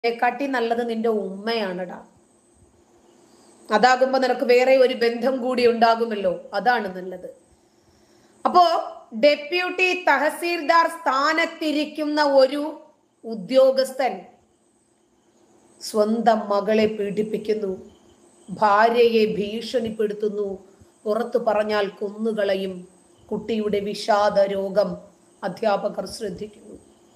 കാട്ടി നല്ലത് നിന്റെ ഉമ്മയാണടാ. അതാകുമ്പോ നിനക്ക് വേറെ ഒരു ബന്ധം കൂടി ഉണ്ടാകുമല്ലോ, അതാണ് നല്ലത്. അപ്പോ ഡെപ്യൂട്ടി തഹസീൽദാർ സ്ഥാനത്തിരിക്കുന്ന ഒരു ഉദ്യോഗസ്ഥൻ സ്വന്തം മകളെ പീഡിപ്പിക്കുന്നു, ഭാര്യയെ ഭീഷണിപ്പെടുത്തുന്നു, പുറത്തു പറഞ്ഞാൽ കൊന്നുകളയും. കുട്ടിയുടെ വിഷാദ രോഗം അധ്യാപകർ ശ്രദ്ധിക്കുന്നു.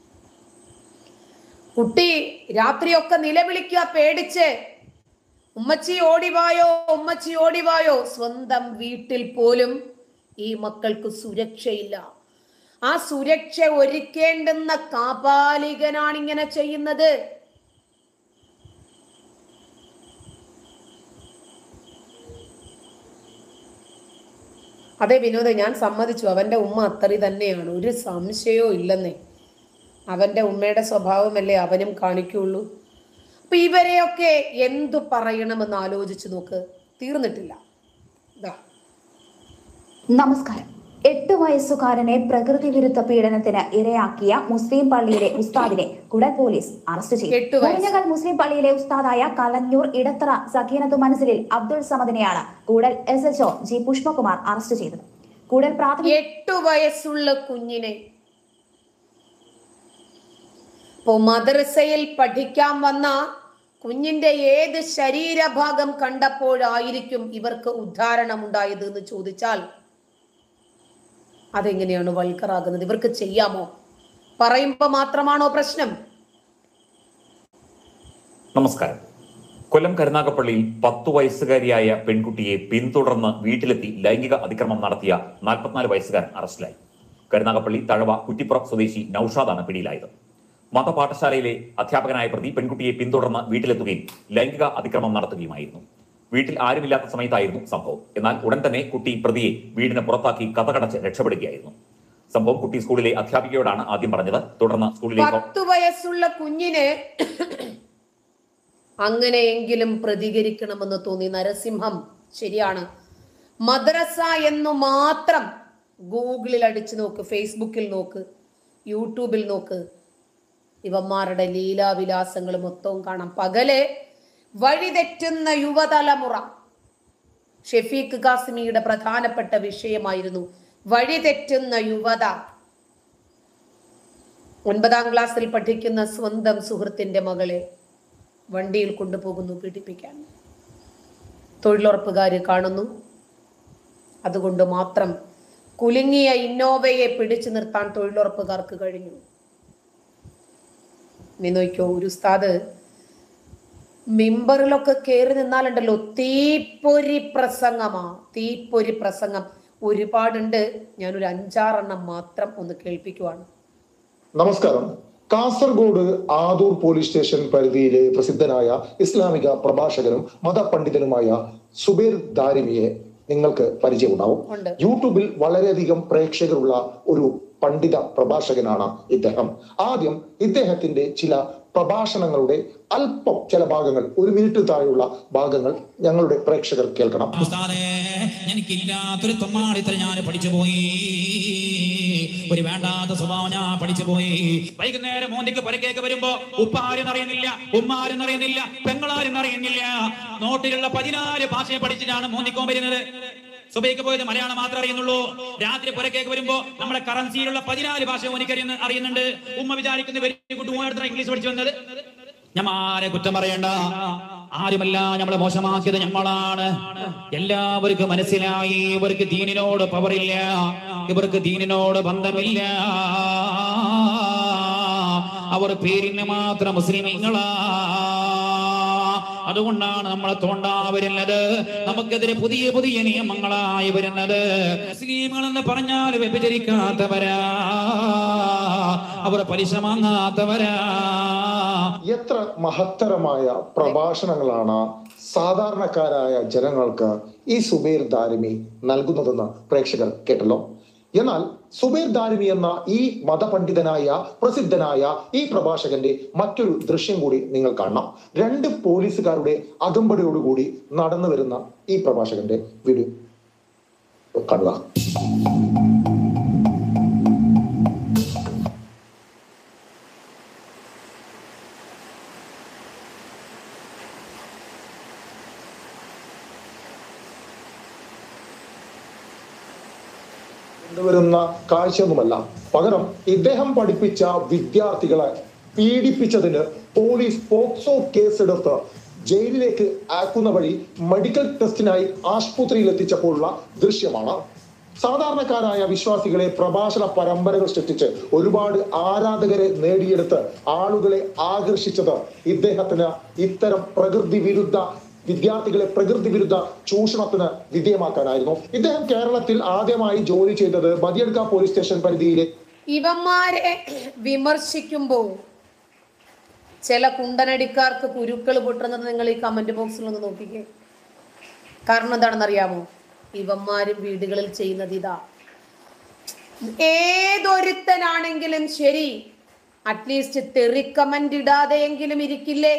കുട്ടി രാത്രിയൊക്കെ നിലവിളിക്കുക പേടിച്ച്, ഉമ്മച്ചി ഓടിവായോ, ഉമ്മച്ചി ഓടിവായോ. സ്വന്തം വീട്ടിൽ പോലും ഈ മക്കൾക്ക് സുരക്ഷയില്ല. ആ സുരക്ഷ ഒരുക്കേണ്ടുന്ന കാപാലികനാണ് ഇങ്ങനെ ചെയ്യുന്നത്. അതെ വിനോദ, ഞാൻ സമ്മതിച്ചു, അവന്റെ ഉമ്മ അത്തറി തന്നെയാണ്, ഒരു സംശയവും ഇല്ലെന്നേ. അവന്റെ ഉമ്മയുടെ സ്വഭാവമല്ലേ അവനും കാണിക്കുള്ളൂ. അപ്പൊ ഇവരെയൊക്കെ എന്തു പറയണമെന്ന് ആലോചിച്ചു നോക്ക്, തീർന്നിട്ടില്ല. നമസ്കാരം. 8 വയസ്സുകാരനെ പ്രകൃതി വിരുദ്ധ പീഡനത്തിന് ഇരയാക്കിയ മുസ്ലിം പള്ളിയിലെ ഉസ്താദിനെ കുടൽ പോലീസ് അറസ്റ്റ് ചെയ്തു. കോഴിഞ്ഞകൽ മുസ്ലിം പള്ളിയിലെ ഉസ്താദായ കലഞ്ഞൂർ ഇടത്തറ സക്കീനത്തു മനസ്സിലിൽ അബ്ദുൾ സമദിനെയാണ് Koodal SHO G Pushpakumar arrest ചെയ്തത്. കൂടൽ പ്രാഥമിക 8 വയസ്സുള്ള കുഞ്ഞിനെ മദ്രസയിൽ പഠിക്കാൻ വന്ന കുഞ്ഞിന്റെ ഏത് ശരീരഭാഗം കണ്ടപ്പോഴായിരിക്കും ഇവർക്ക് ഉദ്ധാരണം ഉണ്ടായത് എന്ന് ചോദിച്ചാൽ അതെങ്ങനെയാണ് വൾക്കറാകുന്നത്? ഇവർക്ക് ചെയ്യാമോ? പറയുമ്പോ മാത്രമാണോ പ്രശ്നം? നമസ്കാരം. കൊല്ലം കരുനാഗപ്പള്ളിയിൽ 10 വയസ്സുകാരിയായ പെൺകുട്ടിയെ പിന്തുടർന്ന് വീട്ടിലെത്തി ലൈംഗിക അതിക്രമം നടത്തിയ 44 വയസ്സുകാരൻ അറസ്റ്റിലായി. കരുനാഗപ്പള്ളി തഴവ കുറ്റിപ്പുറം സ്വദേശി നൌഷാദാണ് പിടിയിലായത്. മതപാഠശാലയിലെ അധ്യാപകനായ പ്രതി പെൺകുട്ടിയെ പിന്തുടർന്ന് വീട്ടിലെത്തുകയും ലൈംഗിക അതിക്രമം നടത്തുകയുമായിരുന്നു. വീട്ടിൽ ആരുമില്ലാത്ത സമയത്തായിരുന്നു സംഭവം. എന്നാൽ ഉടൻ തന്നെ കുട്ടി പ്രതിയെ വീടിന് പുറത്താക്കി കതകടച്ച് രക്ഷപ്പെടുകയായിരുന്നു. സംഭവം കുട്ടി സ്കൂളിലെ അധ്യാപികയോടാണ് ആദ്യം പറഞ്ഞത്. തുടർന്ന് സ്കൂളിലെ 10 വയസ്സുള്ള കുഞ്ഞിന് അങ്ങനെയെങ്കിലും പ്രതികരിക്കണമെന്ന് തോന്നി നരസിംഹം. ശരിയാണ്, മദ്രസ എന്നു മാത്രം ഗൂഗിളിൽ അടിച്ചു നോക്ക്, ഫേസ്ബുക്കിൽ നോക്ക്, യൂട്യൂബിൽ നോക്ക്, ഇവന്മാരുടെ ലീലാവിലാസങ്ങൾ മൊത്തവും കാണാം. പകല് വഴിതെറ്റുന്ന യുവതലമുറ ഷെഫീഖ് കാസിമിയുടെ പ്രധാനപ്പെട്ട വിഷയമായിരുന്നു വഴിതെറ്റുന്ന യുവത. 9ാം ക്ലാസ്സിൽ പഠിക്കുന്ന സ്വന്തം സുഹൃത്തിന്റെ മകളെ വണ്ടിയിൽ കൊണ്ടുപോകുന്നു പീഡിപ്പിക്കാൻ. തൊഴിലുറപ്പുകാര് കാണുന്നു. അതുകൊണ്ട് മാത്രം കുലുങ്ങിയ ഇന്നോവയെ പിടിച്ചു നിർത്താൻ തൊഴിലുറപ്പുകാർക്ക് കഴിഞ്ഞു. നീ നോക്കിയോ, ഒരു ഉസ്താദ് മിമ്പറിലൊക്കെ കയറി നിന്നാലുണ്ടല്ലോ തീപ്പൊരി പ്രസംഗമാ, തീപ്പൊരി പ്രസംഗം ഒരുപാടുണ്ട്. ഞാനൊരു 5-6 മാത്രം ഒന്ന് കേൾപ്പിക്കുവാണ്. നമസ്കാരം. കാസർഗോഡ് ആദൂർ പോലീസ് സ്റ്റേഷൻ പരിധിയിലെ പ്രസിദ്ധനായ ഇസ്ലാമിക പ്രഭാഷകനും മതപണ്ഡിതനുമായ സുബൈർ ദാരിമിയെ നിങ്ങൾക്ക് പരിചയമുണ്ടാവും. യൂട്യൂബിൽ വളരെയധികം പ്രേക്ഷകരുള്ള ഒരു പണ്ഡിത പ്രഭാഷകനാണ് ഇദ്ദേഹം. ആദ്യം ഇദ്ദേഹത്തിന്റെ ചില പ്രഭാഷണങ്ങളുടെ അല്പം ചില ഭാഗങ്ങൾ, 1 മിനിറ്റ് താഴെയുള്ള ഭാഗങ്ങൾ ഞങ്ങളുടെ പ്രേക്ഷകർ കേൾക്കണം. എനിക്കില്ലാത്തൊരു തൊമ്മാടിത്തരം ഞാൻ പഠിച്ചുപോയി, ഒരു വേണ്ടാത്ത സ്വഭാവം ഞാൻ പഠിച്ചുപോയി. വൈകുന്നേരം മോന്തിക്ക് പുരക്കേക്ക് വരുമ്പോ ഉപ്പാരും അറിയുന്നില്ല, ഉമ്മാരും അറിയുന്നില്ല, പെങ്ങളാരും അറിയുന്നില്ല. നോട്ടിലുള്ള 14 ഭാഷയെ പഠിച്ചിട്ടാണ് മോന്തിക്കോൻ വരുന്നത്. സുബൈക്ക് പോയത് മലയാളം മാത്രമേ അറിയുന്നുള്ളൂ. രാത്രി പുരക്കേക്ക് വരുമ്പോ നമ്മുടെ കറൻസിയിലുള്ള 14 ഭാഷ ഓനിക്ക് അറിയുന്നുണ്ട്. ഉമ്മ വിചാരിക്കുന്ന വെരി ഗുഡ് അടുത്ത ഇംഗ്ലീഷ് പഠിച്ചു വന്നത്. ഞമ്മാരെ കുറ്റം പറയണ്ട, ആരുമല്ല നമ്മളെ മോശമാക്കിയത് നമ്മളാണ്. എല്ലാവർക്കും മനസ്സിലായി ഇവർക്ക് ദീനിനോട് പവറില്ല, ഇവർക്ക് ദീനിനോട് ബന്ധമില്ല. അവർ പേരിന് മാത്രം മുസ്ലിങ്ങളാ. അതുകൊണ്ടാണ് നമ്മളെ തോണ്ടാ വരുന്നത്, നമുക്കെതിരെ പുതിയ പുതിയ നിയമങ്ങളായി വരുന്നത്. മുസ്ലിങ്ങൾ എന്ന് പറഞ്ഞാൽ വ്യഭിചരിക്കാത്തവരാ, അവർ പലിശ വാങ്ങാത്തവരാ. എത്ര മഹത്തരമായ പ്രഭാഷണങ്ങളാണ് സാധാരണക്കാരായ ജനങ്ങൾക്ക് ഈ സുബൈർ ദാരിമി നൽകുന്നതെന്ന് പ്രേക്ഷകർ കേട്ടല്ലോ. എന്നാൽ സുബൈർ ദാരിമി എന്ന ഈ മതപണ്ഡിതനായ പ്രസിദ്ധനായ ഈ പ്രഭാഷകന്റെ മറ്റൊരു ദൃശ്യം കൂടി നിങ്ങൾ കാണണം. 2 പോലീസുകാരുടെ അകമ്പടിയോടുകൂടി നടന്നു വരുന്ന ഈ പ്രഭാഷകന്റെ വീഡിയോ കാണുക. കൊണ്ടുവരുന്ന കാഴ്ചയൊന്നുമല്ല. പകരം ഇദ്ദേഹം പഠിപ്പിച്ച വിദ്യാർത്ഥികളെ പീഡിപ്പിച്ചതിന് പോലീസ് പോക്സോ കേസെടുത്ത് ജയിലിലേക്ക് ആക്കുന്ന വഴി മെഡിക്കൽ ടെസ്റ്റിനായി ആശുപത്രിയിൽ എത്തിച്ചപ്പോഴുള്ള ദൃശ്യമാണ്. സാധാരണക്കാരായ വിശ്വാസികളെ പ്രഭാഷണ പരമ്പരകൾ സൃഷ്ടിച്ച് ഒരുപാട് ആരാധകരെ നേടിയെടുത്ത് ആളുകളെ ആകർഷിച്ചത് ഇദ്ദേഹത്തിന് ഇത്തരം പ്രകൃതി വിരുദ്ധ വിദ്യാർത്ഥികളെ പ്രകൃതി വിരുദ്ധ ചൂഷണത്തിന് വിധേയമാക്കാനായിരുന്നു. ഇദ്ദേഹം കേരളത്തിൽ ആദ്യമായി ജോലി ചെയ്തത് ബദിയടുക്ക പോലീസ് സ്റ്റേഷൻ പരിധിയിലെ. ഇവന്മാരെ വിമർശിക്കുമ്പോൾ ചില കുണ്ടനടിക്കാർക്ക് കുരുക്കൾ പൊട്ടുന്നത് നിങ്ങൾ ഈ കമന്റ് ബോക്സിൽ ഒന്ന് നോക്കിക്കേ. കാരണം എന്താണെന്ന് അറിയാമോ? ഇവന്മാരും വീടുകളിൽ ചെയ്യുന്നത് ഇതാ. ഏതൊരുത്തനാണെങ്കിലും ശരി, അറ്റ്ലീസ്റ്റ് തെറി കമന്റ് ഇടാതെയെങ്കിലും ഇരിക്കില്ലേ?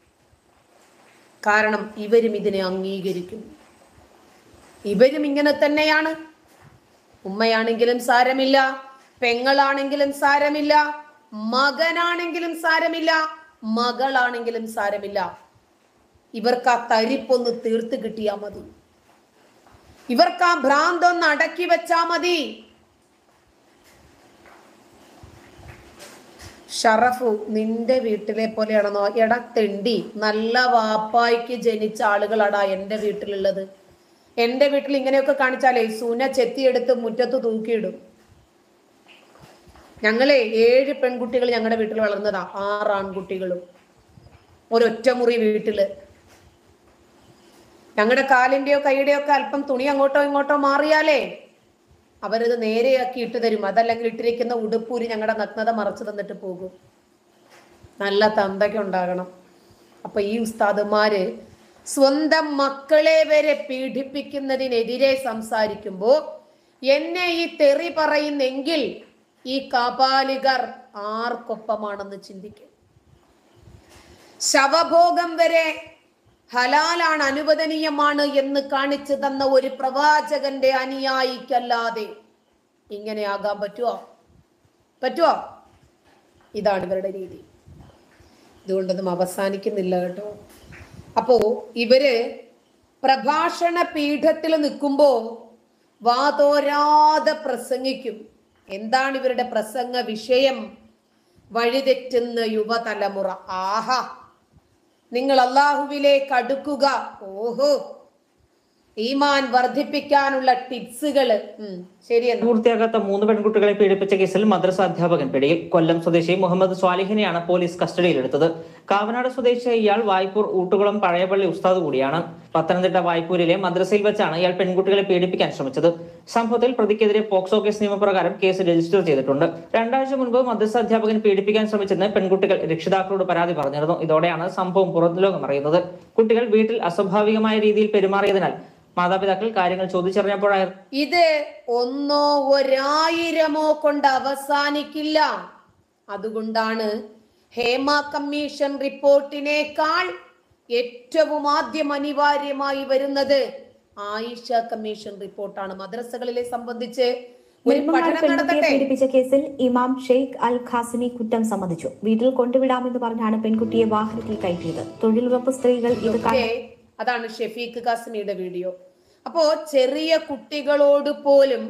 കാരണം ഇവരും ഇതിനെ അംഗീകരിക്കുന്നു. ഇവരും ഇങ്ങനെ തന്നെയാണ്. ഉമ്മയാണെങ്കിലും സാരമില്ല, പെങ്ങളാണെങ്കിലും സാരമില്ല, മകനാണെങ്കിലും സാരമില്ല, മകളാണെങ്കിലും സാരമില്ല. ഇവർക്ക് ആ തരിപ്പൊന്ന് തീർത്ത് കിട്ടിയാ മതി. ഇവർക്ക് ആ ഭ്രാന്തൊന്ന് അടക്കി വെച്ചാ മതി. ഷറഫു, നിന്റെ വീട്ടിലെ പോലെയാണെന്നോ? എടാ തെണ്ടി, നല്ല വാപ്പായ്ക്ക് ജനിച്ച ആളുകളാടാ എൻ്റെ വീട്ടിലുള്ളത്. എൻ്റെ വീട്ടിൽ ഇങ്ങനെയൊക്കെ കാണിച്ചാലേ സൂന ചെത്തിയെടുത്ത് മുറ്റത്ത് തൂക്കിയിടും. ഞങ്ങളെ 7 പെൺകുട്ടികൾ ഞങ്ങളുടെ വീട്ടിൽ വളർന്നതാ, 6 ആൺകുട്ടികളും ഒരൊറ്റമുറി വീട്ടില്. ഞങ്ങളുടെ കാലിന്റെയോ കൈയുടെയോ ഒക്കെ അല്പം തുണി അങ്ങോട്ടോ ഇങ്ങോട്ടോ മാറിയാലേ അവരത് നേരെയാക്കി ഇട്ട് തരും. അതല്ലെങ്കിൽ ഇട്ടിരിക്കുന്ന ഉടുപ്പൂരി ഞങ്ങളുടെ നഗ്നത മറച്ചു തന്നിട്ട് പോകും. നല്ല തന്തയ്ക്ക് ഉണ്ടാകണം. അപ്പൊ ഈ ഉസ്താദുമാര് സ്വന്തം മക്കളെ വരെ പീഡിപ്പിക്കുന്നതിനെതിരെ സംസാരിക്കുമ്പോ എന്നെ ഈ തെറി പറയുന്നെങ്കിൽ ഈ കാപാലികർ ആർക്കൊപ്പമാണെന്ന് ചിന്തിക്കും. ശവഭോഗം വരെ ഹലാലാണ്, അനുവദനീയമാണ് എന്ന് കാണിച്ചു തന്ന ഒരു പ്രവാചകന്റെ അനുയായിക്കല്ലാതെ ഇങ്ങനെ ആകാൻ പറ്റുമോ? ഇതാണ് ഇവരുടെ രീതി. ഇതുകൊണ്ടൊന്നും അവസാനിക്കുന്നില്ല കേട്ടോ. അപ്പോ ഇവര് പ്രഭാഷണ പീഠത്തിൽ നിൽക്കുമ്പോ വാതോരാതെ പ്രസംഗിക്കും. എന്താണ് ഇവരുടെ പ്രസംഗ വിഷയം? വഴിതെറ്റുന്ന യുവതലമുറ. ആഹാ, നിങ്ങൾ അല്ലാഹുവിലേക്ക് അടുക്കുക. ഓഹോ, ഈമാൻ വർദ്ധിപ്പിക്കാനുള്ള ടിപ്സുകള്. ശരിയെന്ന്. പൂർത്തിയാകാത്ത 3 പെൺകുട്ടികളെ പീഡിപ്പിച്ച കേസിൽ മദ്രസ അധ്യാപകൻ പിടിയിൽ. കൊല്ലം സ്വദേശി മുഹമ്മദ് സ്വാലിഹിനെയാണ് പോലീസ് കസ്റ്റഡിയിലെടുത്തത്. കാവനാട് സ്വദേശിയായ ഇയാൾ വായ്പൂർ ഊട്ടുകുളം പഴയപള്ളി ഉസ്താദ് കൂടിയാണ്. പത്തനംതിട്ട വായ്പൂരിലെ മദ്രസയിൽ വെച്ചാണ് ഇയാൾ പെൺകുട്ടികളെ പീഡിപ്പിക്കാൻ ശ്രമിച്ചത്. സംഭവത്തിൽ പ്രതിക്കെതിരെ പോക്സോ കേസ് നിയമപ്രകാരം കേസ് രജിസ്റ്റർ ചെയ്തിട്ടുണ്ട്. 2 ആഴ്ച മുൻപ് മദ്രസ അധ്യാപകൻ പീഡിപ്പിക്കാൻ ശ്രമിച്ചെന്ന് പെൺകുട്ടികൾ രക്ഷിതാക്കളോട് പരാതി പറഞ്ഞിരുന്നു. ഇതോടെയാണ് സംഭവം പുറത്തുലോകം അറിയുന്നത്. കുട്ടികൾ വീട്ടിൽ അസ്വാഭാവികമായ രീതിയിൽ പെരുമാറിയതിനാൽ മാതാപിതാക്കൾ കാര്യങ്ങൾ ചോദിച്ചറിഞ്ഞപ്പോഴായിരുന്നു. ഇത് 1 1000 കൊണ്ട് അവസാനിക്കില്ല. അതുകൊണ്ടാണ് ഹേമ കമ്മീഷൻ റിപ്പോർട്ടിനേക്കാൾ ഏറ്റവും ആദ്യം അനിവാര്യമായി വരുന്നത് ആയിഷ കമ്മീഷൻ റിപ്പോർട്ടാണ്. മദ്രസകളിലെ സംബന്ധിച്ച് പീഡിപ്പിച്ച കേസിൽ ഇമാം ഷെയ്ഖ് അൽ ഖാസിമി കുറ്റം സമ്മതിച്ചു. വീട്ടിൽ കൊണ്ടുവിടാമെന്ന് പറഞ്ഞാണ് പെൺകുട്ടിയെ വാഹനത്തിൽ കയറ്റിയത്. തൊഴിലുറപ്പ് സ്ത്രീകൾ ഇത് അതാണ് ഷെഫീഖ് ഖാസിമിയുടെ വീഡിയോ. അപ്പോ ചെറിയ കുട്ടികളോട് പോലും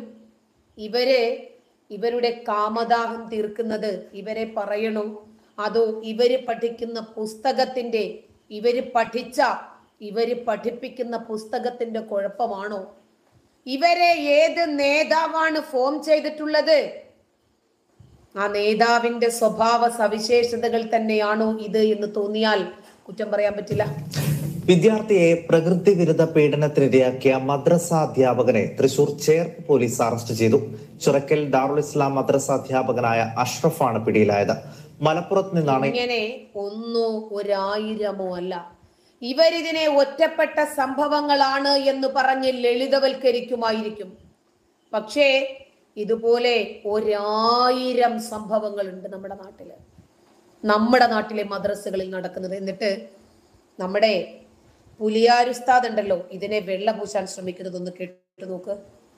ഇവരുടെ കാമദാഹം തീർക്കുന്നത് ഇവരെ പറയണോ, അതോ ഇവര് പഠിക്കുന്ന പുസ്തകത്തിന്റെ ഇവര് പഠിപ്പിക്കുന്ന പുസ്തകത്തിന്റെ കുഴപ്പമാണോ? ഇവരെ ഏത് നേതാവാണ് ഫോം ചെയ്തിട്ടുള്ളത്? ആ നേതാവിന്റെ സ്വഭാവ സവിശേഷതകൾ തന്നെയാണോ ഇത് എന്ന് തോന്നിയാൽ കുറ്റം പറയാൻ പറ്റില്ല. വിദ്യാർത്ഥിയെ പ്രകൃതി വിരുദ്ധ പീഡനത്തിനിരയാക്കിയ മദ്രസ അധ്യാപകനെ തൃശൂർ ചേർപ്പ് പോലീസ് അറസ്റ്റ് ചെയ്തു. ചിറക്കൽ ദാറുൽ ഇസ്ലാം മദ്രസ അധ്യാപകനായ അഷ്റഫാണ് പിടിയിലായത്. മലപ്പുറത്ത് നിന്നാണ്. ഇങ്ങനെ 1 1000 അല്ല, ഇവരിതിനെ ഒറ്റപ്പെട്ട സംഭവങ്ങളാണ് എന്ന് പറഞ്ഞ് ലളിതവൽക്കരിക്കുമായിരിക്കും. പക്ഷേ ഇതുപോലെ 1000 സംഭവങ്ങളുണ്ട് നമ്മുടെ നാട്ടിലെ മദ്രസകളിൽ നടക്കുന്നത്. എന്നിട്ട് നമ്മുടെ പുലിയാരുസ്താദ് ഉണ്ടല്ലോ, ഇതിനെ വെള്ള പൂശാൻ ശ്രമിക്കുന്നതൊന്ന് കേട്ടു നോക്ക്.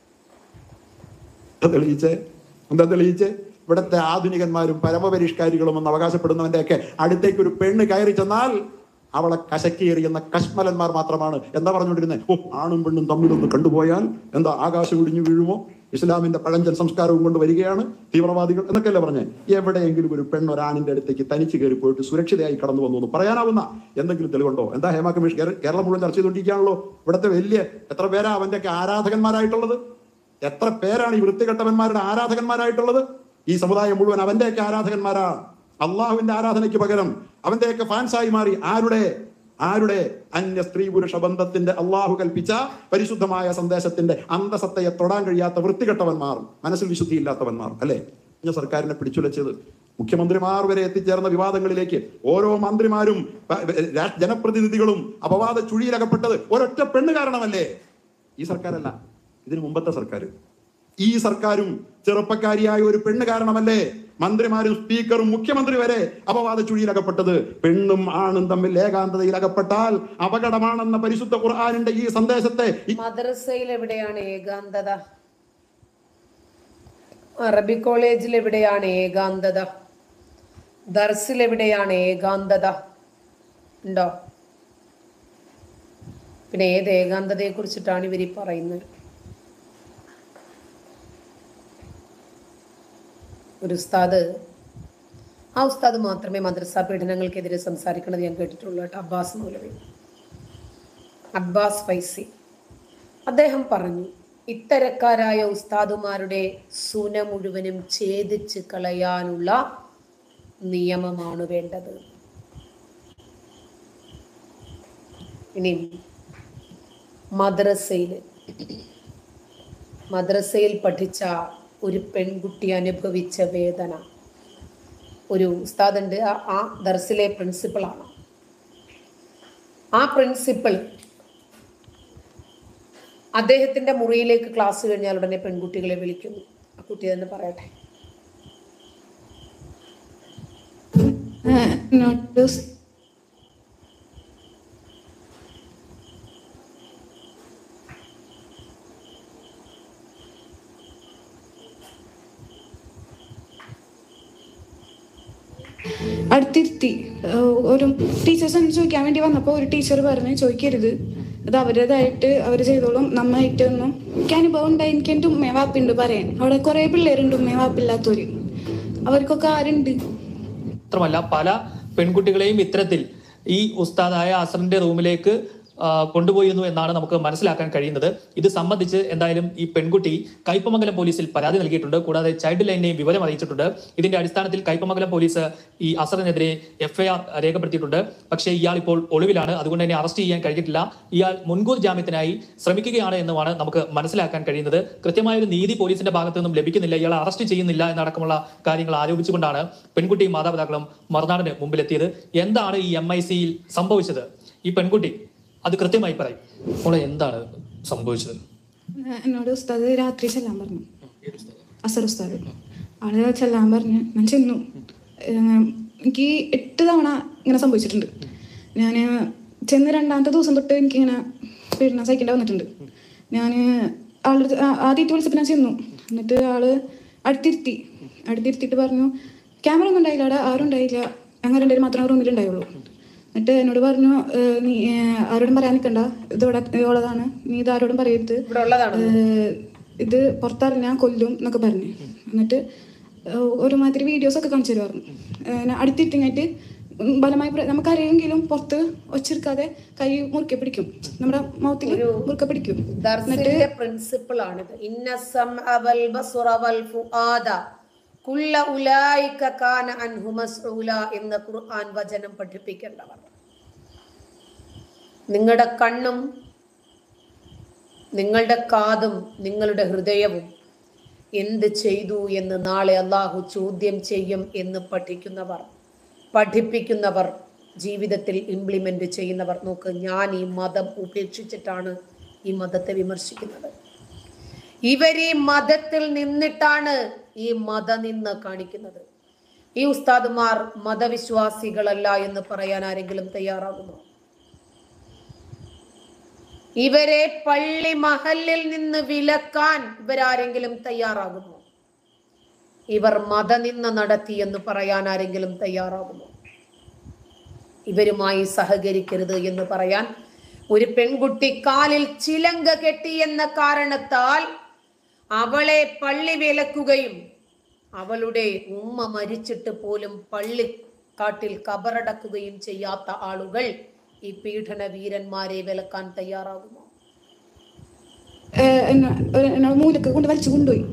എന്താ തെളിയിച്ചേ? ഇവിടുത്തെ ആധുനികന്മാരും പരമപരിഷ്കാരികളും എന്ന് അവകാശപ്പെടുന്നവന്റെ ഒക്കെ അടുത്തേക്ക് ഒരു പെണ്ണ് കയറി ചെന്നാൽ അവളെ കശക്കിയെറിയുന്ന കശ്മലന്മാർ മാത്രമാണ്. എന്താ പറഞ്ഞുകൊണ്ടിരുന്നത്? ആണും പെണ്ണും തമ്മിലൊന്ന് കണ്ടുപോയാൽ എന്താ ആകാശം ഇടിഞ്ഞു വീഴുമോ? ഇസ്ലാമിന്റെ പഴഞ്ചൻ സംസ്കാരവും കൊണ്ട് വരികയാണ് തീവ്രവാദികൾ എന്നൊക്കെയല്ലേ പറഞ്ഞേ. എവിടെയെങ്കിലും ഒരു പെണ്ണൊരാണിന്റെ അടുത്തേക്ക് തനിച്ച് കയറി പോയിട്ട് സുരക്ഷിതയായി കടന്നു വന്നു എന്ന് പറയാനാവുന്ന എന്തെങ്കിലും തെളിവുണ്ടോ? എന്താ ഹേമ കമ്മീഷൻ കേരളം മുഴുവൻ ചർച്ച ചെയ്തുകൊണ്ടിരിക്കുകയാണല്ലോ. ഇവിടുത്തെ എത്ര പേരാ അവന്റെയൊക്കെ ആരാധകന്മാരായിട്ടുള്ളത്? എത്ര പേരാണ് ഈ വൃത്തികെട്ടവന്മാരുടെ ആരാധകന്മാരായിട്ടുള്ളത്? ഈ സമുദായം മുഴുവൻ അവന്റെയൊക്കെ ആരാധകന്മാരാണ്. അള്ളാഹുവിന്റെ ആരാധനയ്ക്ക് പകരം അവന്റെയൊക്കെ ഫാൻസായി മാറി. ആരുടെ അന്യ സ്ത്രീ പുരുഷ ബന്ധത്തിന്റെ അള്ളാഹു കൽപ്പിച്ച പരിശുദ്ധമായ സന്ദേശത്തിന്റെ അന്തസത്തയെ തൊടാൻ കഴിയാത്ത വൃത്തികെട്ടവന്മാർ, മനസ്സിൽ വിശുദ്ധിയില്ലാത്തവന്മാർ അല്ലെ സർക്കാരിനെ പിടിച്ചുലച്ചത്. മുഖ്യമന്ത്രിമാർ വരെ എത്തിച്ചേർന്ന വിവാദങ്ങളിലേക്ക് ഓരോ മന്ത്രിമാരും ജനപ്രതിനിധികളും അപവാദ ചുഴിയിലകപ്പെട്ടത് ഒരൊറ്റ പെണ്ണ് കാരണമല്ലേ? ഈ സർക്കാരല്ല, ഇതിനു മുമ്പത്തെ സർക്കാർ. ഈ സർക്കാരും ചെറുപ്പക്കാരിയായ ഒരു പെണ്ണ് കാരണമല്ലേ മന്ത്രിമാരും സ്പീക്കറും മുഖ്യമന്ത്രി വരെ അപവാദ ചുഴിയിലകപ്പെട്ടത്? പെണ്ണും ആണും തമ്മിൽ ഏകാന്തതയിൽ അകപ്പെട്ടാൽ അപകടമാണെന്ന പരിശുദ്ധ ഖുർആനിന്റെ ഈ സന്ദേശത്തെ മദ്രസയിൽ എവിടെയാണ് ഏകാന്തത? അറബി കോളേജിൽ എവിടെയാണ് ഏകാന്തത? ദർസിൽ എവിടെയാണ് ഏകാന്തത? ഉണ്ടോ? പിന്നെ ഏത് ഏകാന്തതയെ കുറിച്ചിട്ടാണ് ഇവർ പറയുന്നത്? ഒരു ഉസ്താദ്, ആ ഉസ്താദ് മാത്രമേ മദ്രസ പീഡനങ്ങൾക്കെതിരെ സംസാരിക്കുന്നത് ഞാൻ കേട്ടിട്ടുള്ളൂ കേട്ടോ. അബ്ബാസ് മൗലവി, അബ്ബാസ് ഫൈസി, അദ്ദേഹം പറഞ്ഞു, ഇത്തരക്കാരായ ഉസ്താദുമാരുടെ സുന മുഴുവനും ഛേദിച്ച് കളയാനുള്ള നിയമമാണ് വേണ്ടത്. ഇനി മദ്രസയിൽ പഠിച്ച ഒരു പെൺകുട്ടി അനുഭവിച്ച വേദന. ഒരു ഉസ്താദുണ്ട്, ആ ദർസിലെ പ്രിൻസിപ്പളാണ്. ആ പ്രിൻസിപ്പൾ അദ്ദേഹത്തിന്റെ മുറിയിലേക്ക് ക്ലാസ് കഴിഞ്ഞാൽ ഉടനെ പെൺകുട്ടികളെ വിളിക്കുന്നു. ആ കുട്ടി തന്നെ പറയട്ടെ. അടുത്തിരുത്തി ഒരു ടീച്ചേഴ്സ് ചോദിക്കാൻ വേണ്ടി വന്നപ്പോൾ ഒരു ടീച്ചർ പറഞ്ഞ് ചോദിക്കരുത്, അത് അവരുടേതായിട്ട് അവർ ചെയ്തോളും, നന്നായിട്ടൊന്നും. എനിക്ക് അനുഭവം ഉണ്ടായി. എനിക്ക് എൻ്റെ ഉമ്മയും വാപ്പുണ്ട് പറയാൻ. അവിടെ കുറെ പിള്ളേരുണ്ട് ഉമ്മയും വാപ്പില്ലാത്തവര്. അവർക്കൊക്കെ ആരുണ്ട്? മാത്രമല്ല പല പെൺകുട്ടികളെയും ഇത്തരത്തിൽ ഈ ഉസ്താദായ അസറിന്റെ റൂമിലേക്ക് കൊണ്ടുപോയിരുന്നു എന്നാണ് നമുക്ക് മനസ്സിലാക്കാൻ കഴിയുന്നത്. ഇത് സംബന്ധിച്ച് എന്തായാലും ഈ പെൺകുട്ടി കയ്പമംഗലം പോലീസിൽ പരാതി നൽകിയിട്ടുണ്ട്. കൂടാതെ ചൈൽഡ് ലൈനെയും വിവരം അറിയിച്ചിട്ടുണ്ട്. ഇതിന്റെ അടിസ്ഥാനത്തിൽ കയ്പമംഗലം പോലീസ് ഈ അസറിനെതിരെ FIR രേഖപ്പെടുത്തിയിട്ടുണ്ട്. പക്ഷേ ഇയാൾ ഇപ്പോൾ ഒളിവിലാണ്. അതുകൊണ്ട് തന്നെ അറസ്റ്റ് ചെയ്യാൻ കഴിഞ്ഞിട്ടില്ല. ഇയാൾ മുൻകൂർ ജാമ്യത്തിനായി ശ്രമിക്കുകയാണ് എന്നുമാണ് നമുക്ക് മനസ്സിലാക്കാൻ കഴിയുന്നത്. കൃത്യമായൊരു നീതി പോലീസിന്റെ ഭാഗത്തു നിന്നും ലഭിക്കുന്നില്ല. ഇയാളെ അറസ്റ്റ് ചെയ്യുന്നില്ല എന്നടക്കമുള്ള കാര്യങ്ങൾ ആരോപിച്ചുകൊണ്ടാണ് പെൺകുട്ടിയും മാതാപിതാക്കളും മറുനാടിന് മുമ്പിലെത്തിയത്. എന്താണ് ഈ MIC-യിൽ സംഭവിച്ചത്? ഈ പെൺകുട്ടി അത് കൃത്യമായി പറയും. മോളെ എന്താണ് സംഭവിച്ചത്? എന്നോട് ഉസ്താദ് രാത്രി ചെല്ലാൻ പറഞ്ഞു. അസർ ഉസ്താദ് ആള് ചെല്ലാൻ പറഞ്ഞ് ഞാൻ ചെന്നു. എനിക്ക് 8 തവണ ഇങ്ങനെ സംഭവിച്ചിട്ടുണ്ട്. ഞാൻ ചെന്ന് 2ാമത്തെ ദിവസം തൊട്ട് എനിക്കിങ്ങനെ പീഡനം സഹിക്കേണ്ടി വന്നിട്ടുണ്ട്. ഞാൻ ആളുടെ ആദ്യമായിട്ട് വിളിച്ചപ്പോൾ ഞാൻ ചെന്നു. എന്നിട്ട് ആള് അടുത്തിരുത്തിയിട്ട് പറഞ്ഞു, ക്യാമറ ഒന്നും ഉണ്ടായില്ല, അവിടെ ആരും ഉണ്ടായില്ല, ഞങ്ങൾ 2 പേര് മാത്രമേ റൂമിലുണ്ടായുള്ളൂ. എന്നിട്ട് എന്നോട് പറഞ്ഞു, നീ ആരോടും പറയാൻ നിൽക്കണ്ട, ഇതിവിടെ ഉള്ളതാണ്, നീ ഇത് ആരോടും പറയരുത്, ഇത് പുറത്തറിഞ്ഞാൽ കൊല്ലും എന്നൊക്കെ പറഞ്ഞു. എന്നിട്ട് ഒരുമാതിരി വീഡിയോസ് ഒക്കെ കാണിച്ചു തരുമായിരുന്നു. അടുത്തിട്ടിങ്ങായിട്ട് ബലമായി നമുക്കറിയെങ്കിലും പുറത്ത് ഒച്ചെടുക്കാതെ കൈ മുറുക്കെ പിടിക്കും, നമ്മുടെ മൗത്തിൽ മുറുക്കെ പിടിക്കും. പ്രിൻസിപ്പിൾ ആണിത്. എന്ന് ഖുർആൻ വചനം പഠിപ്പിക്കേണ്ടവർ. നിങ്ങളുടെ കണ്ണും നിങ്ങളുടെ കാതും നിങ്ങളുടെ ഹൃദയവും എന്ത് ചെയ്തു എന്ന് നാളെ അള്ളാഹു ചോദ്യം ചെയ്യും എന്ന് പഠിപ്പിക്കുന്നവർ, ജീവിതത്തിൽ ഇംപ്ലിമെന്റ് ചെയ്യുന്നവർ. നോക്ക്, ഞാൻ ഈ മതം ഉപേക്ഷിച്ചിട്ടാണ് ഈ മതത്തെ വിമർശിക്കുന്നത്. ഇവർ ഈ മതത്തിൽ നിന്നിട്ടാണ് ഈ മതനിന്ദ കാണിക്കുന്നത്. ഈ ഉസ്താദുമാർ മതവിശ്വാസികളല്ല എന്ന് പറയാൻ ആരെങ്കിലും തയ്യാറാകുമോ? ഇവരെ പള്ളി മഹല്ലിൽ നിന്ന് വിലക്കാൻ ഇവരാരെങ്കിലും തയ്യാറാകുമോ? ഇവർ മതനിന്ദ നടത്തി എന്ന് പറയാൻ ആരെങ്കിലും തയ്യാറാകുമോ? ഇവരുമായി സഹകരിക്കരുത് എന്ന് പറയാൻ ഒരു പെൺകുട്ടി കാലിൽ ചിലങ്ക കെട്ടി എന്ന കാരണത്താൽ അവളെ പള്ളി വിലക്കുകയും അവളുടെ ഉമ്മ മരിച്ചിട്ട് പോലും പള്ളിക്കാട്ടിൽ കബറടക്കുകയും ചെയ്യാത്ത ആളുകൾ ഈ പീഡന വീരന്മാരെ വിലക്കാൻ തയ്യാറാകുമോ? മൂലക്ക് കൊണ്ട് വലിച്ചു കൊണ്ടുപോയി.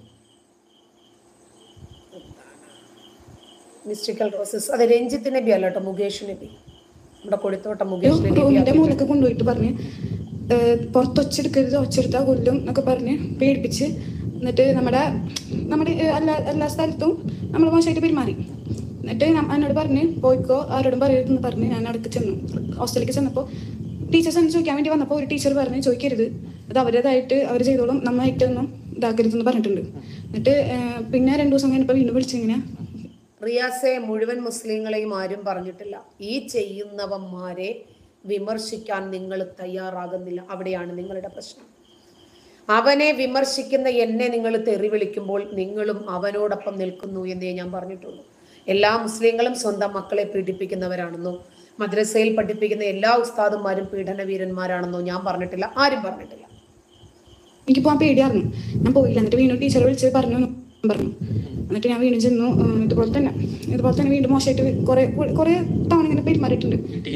Mystical process. അത് രഞ്ജിത്ത് നബി അല്ല കേട്ടോ, മുകേഷ് നബി, നമ്മുടെ കൊടുത്തോട്ട മുകേഷ് നബി. റൂമിന്റെ മൂലക്ക് കൊണ്ടുപോയിട്ട് പറഞ്ഞ് പുറത്ത് ഒച്ചെടുക്കരുത്, ഒച്ചെടുത്താ കൊല്ലും എന്നൊക്കെ പറഞ്ഞ് പേടിപ്പിച്ച്, എന്നിട്ട് നമ്മുടെ എല്ലാ സ്ഥലത്തും നമ്മൾ മോശമായിട്ട് പെരുമാറി. എന്നിട്ട് എന്നോട് പറഞ്ഞ് പോയിക്കോ, ആരോടും പറയരുതെന്ന് പറഞ്ഞ് ഞാൻ അടക്ക് ചെന്നു. ഹോസ്റ്റലിലേക്ക് ചെന്നപ്പോൾ ടീച്ചേഴ്സ് എന്നെ ചോദിക്കാൻ വേണ്ടി വന്നപ്പോൾ ഒരു ടീച്ചർ പറഞ്ഞ് ചോദിക്കരുത്, അത് അവരുടേതായിട്ട് അവർ ചെയ്തോളും, നന്നായിട്ടൊന്നും ഇതാക്കരുതെന്ന് പറഞ്ഞിട്ടുണ്ട്. എന്നിട്ട് പിന്നെ 2 ദിവസം കഴിഞ്ഞപ്പോൾ വീണ്ടും വിളിച്ചിങ്ങനെ. റിയാസെ, മുഴുവൻ മുസ്ലിങ്ങളെയും ആരും പറഞ്ഞിട്ടില്ല. ഈ ചെയ്യുന്നവന്മാരെ വിമർശിക്കാൻ നിങ്ങൾ തയ്യാറാകുന്നില്ല. അവിടെയാണ് നിങ്ങളുടെ പ്രശ്നം. അവനെ വിമർശിക്കുന്ന എന്നെ നിങ്ങൾ തെറി വിളിക്കുമ്പോൾ നിങ്ങളും അവനോടൊപ്പം നിൽക്കുന്നു എന്നേ ഞാൻ പറഞ്ഞിട്ടുള്ളൂ. എല്ലാ മുസ്ലിങ്ങളും സ്വന്തം മക്കളെ പീഡിപ്പിക്കുന്നവരാണെന്നോ മദ്രസയിൽ പഠിപ്പിക്കുന്ന എല്ലാ ഉസ്താദുമാരും പീഡനവീരന്മാരാണെന്നോ ഞാൻ പറഞ്ഞിട്ടില്ല, ആരും പറഞ്ഞിട്ടില്ല. എനിക്ക് പോകാൻ പേടിയായിരുന്നു, ഞാൻ പോയില്ല. എന്നിട്ട് വീണ്ടും ടീച്ചർ വിളിച്ച് പറഞ്ഞു. എന്നിട്ട് ഞാൻ വീണ്ടും ചെന്നു. ഇതുപോലെ തന്നെ വീണ്ടും മോശമായിട്ട് കുറെ തവണ ഇങ്ങനെ പെരുമാറിയിട്ടുണ്ട്.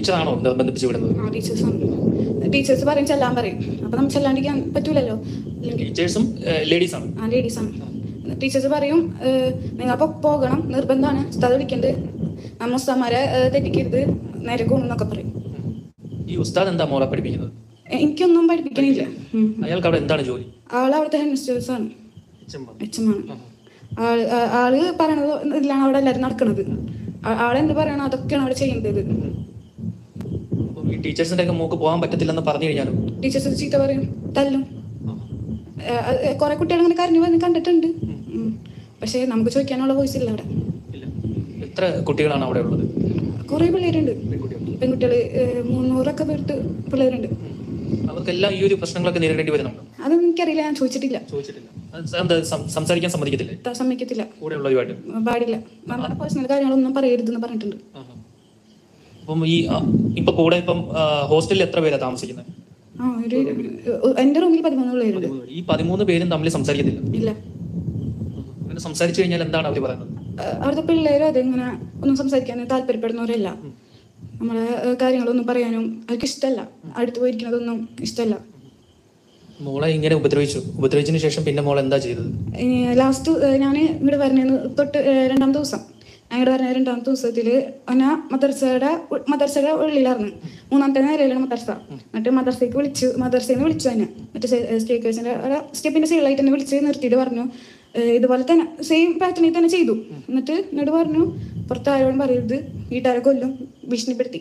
ടീച്ചേഴ്സ് പറയും ചെല്ലാൻ പറയും. അപ്പൊ നമ്മൾ ചെല്ലാണ്ടിരിക്കാൻ പറ്റൂലല്ലോ. ലേഡീസാണ്. ടീച്ചേഴ്സ് പറയും നിങ്ങൾ അപ്പൊ പോകണം, നിർബന്ധമാണ്, ഉസ്താദ് വിളിക്കണ്ട്, നമ്മ ഉസ്താദ്മാരെ തെറ്റിക്കരുത്, നേരെ കൊണ്ടെന്നൊക്കെ പറയും. ഈ ഉസ്താദ് എന്താ മോളെ പഠിപ്പിക്കുന്നത്? എനിക്കൊന്നും പഠിപ്പിക്കണില്ല. അയാൾക്ക് അവിടെ എന്താണ് ജോലി? ആള് അവിടുത്തെ ഹെഡ് മിസ്റ്റേഴ്സ് ആണ്, എച്ചമാണ്. ആള് പറയണത് ഇതിലാണ് അവിടെ എല്ലാവരും നടക്കുന്നത്. ആളെന്ത് പറയണോ അതൊക്കെയാണ് അവിടെ ചെയ്യുന്നത്. ടീച്ചേഴ്സിന്റെ ഒക്കെ മൂക്ക് പോകാൻ പറ്റത്തില്ലെന്ന് പറഞ്ഞു കഴിഞ്ഞാലും ടീച്ചേഴ്സ് ചീത്ത പറയും, തല്ലും. കുറെ കുട്ടികൾ അങ്ങനെ കരഞ്ഞു വന്ന് കണ്ടിട്ടുണ്ട്. പക്ഷെ നമുക്ക് ചോദിക്കാനുള്ള വോയിസ് ഇല്ല അവിടെ. എത്ര കുട്ടികളാണ് അവിടെ ഉള്ളത്? കുറെ പിള്ളേരുണ്ട്, പെൺകുട്ടികള് 300 പേർക്ക് പിള്ളേരുണ്ട്. അവർക്കെല്ലാം ഈ ഒരു പ്രശ്നങ്ങളൊക്കെ നേരിടേണ്ടി വരുന്നുണ്ടോ? അതൊന്നും എനിക്കറിയില്ല, ഞാൻ ചോദിച്ചിട്ടില്ല. സംസാരിക്കാൻ സമ്മതിക്കത്തില്ല പാടില്ല. നമ്മുടെ പേഴ്സണൽ കാര്യങ്ങളൊന്നും പറയരുതെന്ന് പറഞ്ഞിട്ടുണ്ട്. അപ്പം ഇപ്പൊ കൂടെ ഹോസ്റ്റലിൽ എത്ര പേരാ താമസിക്കുന്നത്? എന്റെ റൂമിൽ 13 പിള്ളേരുണ്ട്. ഈ 13 പേരും തമ്മിൽ സംസാരിക്കത്തില്ല? ഇല്ല. സംസാരിച്ചു കഴിഞ്ഞാൽ എന്താണ് അവർ പറയുന്നത്? അവിടുത്തെ പിള്ളേരും അതെങ്ങനെ ഒന്നും സംസാരിക്കാൻ താല്പര്യപ്പെടുന്നവരല്ല. നമ്മളെ കാര്യങ്ങളൊന്നും പറയാനും അവർക്ക് ഇഷ്ടമല്ല, അടുത്ത് പോയിരിക്കുന്നതൊന്നും ഇഷ്ടമല്ല. മോളെ ഇങ്ങനെ ഉപദ്രവിച്ചതിന് ശേഷം പിന്നെ മോൾ എന്താ ചെയ്തത്? ലാസ്റ്റ് ഞാൻ ഇങ്ങോട്ട് വരുന്നതിന് തൊട്ട് 2ാമത്തെ ദിവസം, ഞങ്ങളുടെ പറഞ്ഞ 2ാമത്തെ ദിവസത്തില് മദർസയുടെ ഉള്ളിലായിരുന്നു. 3ാമത്തെ നിലയിലാണ് മദർസ. എന്നിട്ട് മദർസയിൽ വിളിച്ചു തന്നെ. എന്നിട്ട് സ്റ്റെപ്പിന്റെ സൈഡിലായിട്ട് തന്നെ വിളിച്ച് നിർത്തിയിട്ട് പറഞ്ഞു, ഇതുപോലെ തന്നെ സെയിം പാറ്റേണിൽ തന്നെ ചെയ്തു. എന്നിട്ട് എന്നോട് പറഞ്ഞു, പുറത്ത് ആരോടും പറയരുത്, വീട്ടുകാരെ കൊല്ലും, ഭീഷണിപ്പെടുത്തി.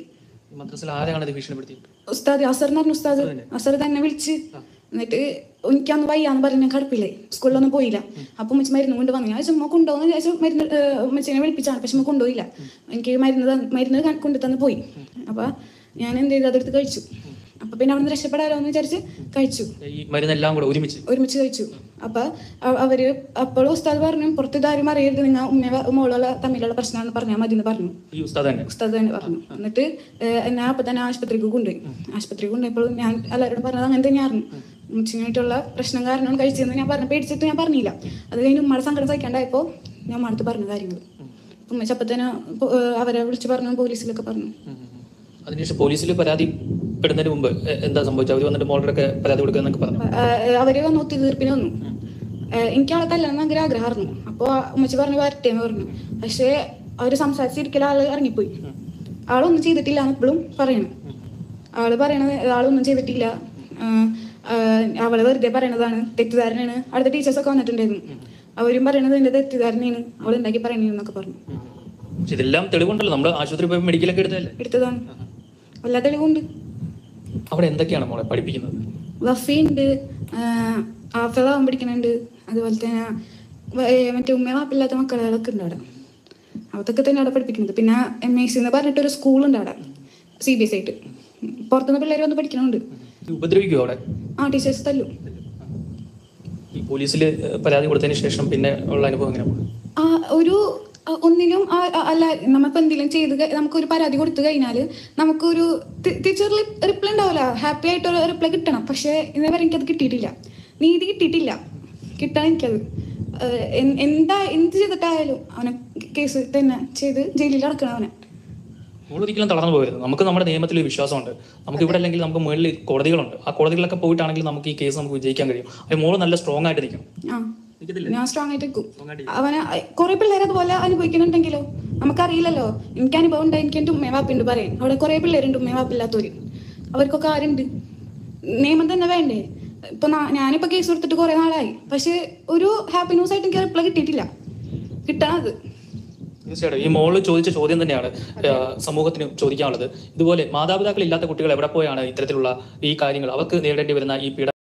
ഉസ്താദ് അസർ എന്ന് പറഞ്ഞു. അസർ തന്നെ വിളിച്ച്, എന്നിട്ട് എനിക്കന്ന് വയ്യാന്ന് പറഞ്ഞ് ഞാൻ കടപ്പില്ലേ, സ്കൂളിലൊന്നും പോയില്ല. അപ്പൊ ഉമ്മച്ചി മരുന്ന് കൊണ്ട് വന്നു. ഞാൻ ചുമ്മാ കൊണ്ടുപോകുന്ന വിചാരിച്ചു മരുന്ന് ഉമ്മച്ചിനെ വിളിപ്പിച്ചാണ്. പക്ഷെ കൊണ്ടുപോയില്ല. എനിക്ക് മരുന്ന് കൊണ്ടു തന്ന് പോയി. അപ്പൊ ഞാൻ എന്ത് ചെയ്തു, അതെടുത്ത് കഴിച്ചു. അപ്പൊ പിന്നെ അവിടെ നിന്ന് രക്ഷപ്പെടാലോ എന്ന് വിചാരിച്ച് കഴിച്ചു. ഒരുമിച്ച് കഴിച്ചു. അപ്പൊ അവര് അപ്പോഴും ഉസ്താദ് പറഞ്ഞു, പുറത്ത് ഇതാരും അറിയരുത്, നിങ്ങൾ ഉമ്മ മോളുള്ള തമ്മിലുള്ള പ്രശ്നമാണെന്ന് പറഞ്ഞാൽ മതി എന്ന് പറഞ്ഞു. ഉസ്താദ് തന്നെ പറഞ്ഞു. എന്നിട്ട് എന്നെ അപ്പൊ തന്നെ ആശുപത്രിക്ക് കൊണ്ടുപോയപ്പോൾ ഞാൻ എല്ലാവരോടും പറഞ്ഞത് അങ്ങനെ തന്നെയായിരുന്നു. ഉമ്മച്ചിനായിട്ടുള്ള പ്രശ്നം കാരണമാണ് കഴിച്ചതെന്ന് ഞാൻ പറഞ്ഞു. പേടിച്ചിട്ട് ഞാൻ പറഞ്ഞില്ല. അത് കഴിഞ്ഞ് ഉമ്മയുടെ സങ്കടം സഹിക്കാണ്ടായപ്പോ ഞാൻ ഉമ്മടുത്ത് പറഞ്ഞ കാര്യങ്ങൾ. ഉമ്മച്ചി അപ്പൊ തന്നെ അവരെ വിളിച്ച് പറഞ്ഞു, പോലീസിലൊക്കെ പറഞ്ഞു. അതിനുശേഷം പോലീസിൽ പരാതിപ്പെടുന്നതിന് മുമ്പ് എന്താ സംഭവിച്ചത്? അവർ വന്നിട്ട് മോളുടെ പരാതി കൊടുക്കുക പറഞ്ഞു. അവര് വന്ന് ഒത്തുതീർപ്പിന് വന്നു. എനിക്ക് ആളെ തല്ലാൻ ഭയങ്കര ആഗ്രഹമായിരുന്നു. അപ്പൊ ഉമ്മച്ചി പറഞ്ഞു വരട്ടെ എന്ന് പറഞ്ഞു. പക്ഷെ അവര് സംസാരിച്ചിരിക്കൽ ആള് ഇറങ്ങിപ്പോയി. ആളൊന്നും ചെയ്തിട്ടില്ല എന്ന് ഇപ്പോഴും പറയണം. ആളൊന്നും ചെയ്തിട്ടില്ല, അവള് വെറുതെ പറയണതാണ്, തെറ്റിദ്ധാരണയാണ്. അടുത്ത ടീച്ചേഴ്സൊക്കെ വന്നിട്ടുണ്ടായിരുന്നു. അവരും പറയണത് എന്റെ തെറ്റിദ്ധാരണയാണ്, അവൾ ഉണ്ടാക്കി പറയണെന്നൊക്കെ പറഞ്ഞു. ഇതെല്ലാം തെളിവുണ്ടല്ലോ, നമ്മൾ ആശുപത്രി പോയി മെഡിക്കലൊക്കെ എടുത്തതാണ്. എല്ലാ തെളിവുണ്ട്. അവിടെ എന്തൊക്കെയാണ് മോളെ പഠിപ്പിക്കുന്നത്? വഫിയുണ്ട്, ആഫിളാവും പഠിക്കുന്നുണ്ട്. അതുപോലെ തന്നെ മറ്റേ ഉമ്മ വാപ്പില്ലാത്ത മക്കളൊക്കെ ഉണ്ട് അവിടെ. അതൊക്കെ തന്നെ അവിടെ പഠിപ്പിക്കുന്നത്. പിന്നെ MIC എന്ന് പറഞ്ഞിട്ടൊരു സ്കൂളുണ്ട് അവിടെ, CBSE ആയിട്ട്. പുറത്തുനിന്ന് പിള്ളേർ വന്ന് പഠിക്കുന്നുണ്ട്. ഉപദ്രവിക്കുമോ അവിടെ? ടീച്ചേഴ്സ് തല്ലും. ഈ പോലീസിൽ പരാതി കൊടുത്തതിന് ശേഷം പിന്നെ ഉള്ള അനുഭവം എങ്ങനെയാണ്? ഒന്നിലും അല്ല, നമ്മളിപ്പോൾ എന്തെങ്കിലും ചെയ്ത് നമുക്കൊരു പരാതി കൊടുത്തു കഴിഞ്ഞാൽ നമുക്കൊരു തിരിച്ചൊരു റിപ്ലൈ ഉണ്ടാവില്ല. ഹാപ്പി ആയിട്ടൊരു റിപ്ലൈ കിട്ടണം. പക്ഷേ ഇന്നേ വരെ എനിക്കത് കിട്ടിയിട്ടില്ല, നീതി കിട്ടിയിട്ടില്ല. കിട്ടണം എനിക്കത്. എന്ത് ചെയ്തിട്ടായാലും അവനെ കേസ് തന്നെ ചെയ്ത് ജയിലിൽ അടക്കണം അവനെ. ഒരിക്കലും തളർന്നു പോകരുത്. നമുക്ക് നമ്മുടെ നിയമത്തിൽ ഒരു വിശ്വാസമുണ്ട്. നമുക്ക് ഇവിടെ അല്ലെങ്കിൽ നമുക്ക് മുകളിൽ കോടതികളുണ്ട്. ആ കോടതികളൊക്കെ പോയിട്ടാണെങ്കിൽ നമുക്ക് ഈ കേസ് നമുക്ക് വിജയിക്കാൻ കഴിയും. അത് മോള് നല്ല സ്ട്രോങ് ആയിട്ട് നിൽക്കണം. ഞാൻ സ്ട്രോങ് ആയിട്ട് നിൽക്കും. അവനെ കുറെ പിള്ളേർ അതുപോലെ അനുഭവിക്കുന്നുണ്ടെങ്കിലോ നമുക്കറിയില്ലല്ലോ. എനിക്ക് അനുഭവം ഉണ്ട്. എനിക്ക് എൻ്റെ ഉമ്മേവാപ്പുണ്ട് പറയാൻ. അവിടെ കുറെ പിള്ളേരുണ്ട് ഉമ്മേവാപ്പില്ലാത്തവര്. അവർക്കൊക്കെ ആരുണ്ട്. നിയമം തന്നെ വേണ്ടേ? ഇപ്പൊ ഞാനിപ്പോ കേസ് കൊടുത്തിട്ട് കുറെ നാളായി. പക്ഷെ ഒരു ഹാപ്പി ന്യൂസ് ആയിട്ട് എനിക്ക് റിപ്ലൈ കിട്ടിയിട്ടില്ല. കിട്ടണം അത്. തീർച്ചയായിട്ടും ഈ മോള് ചോദിച്ച ചോദ്യം തന്നെയാണ് സമൂഹത്തിന് ചോദിക്കാനുള്ളത്. ഇതുപോലെ മാതാപിതാക്കൾ ഇല്ലാത്ത കുട്ടികൾ എവിടെ പോയാണ് ഇത്തരത്തിലുള്ള ഈ കാര്യങ്ങൾ അവർക്ക് നേരിടേണ്ടി വരുന്ന ഈ പീഡനം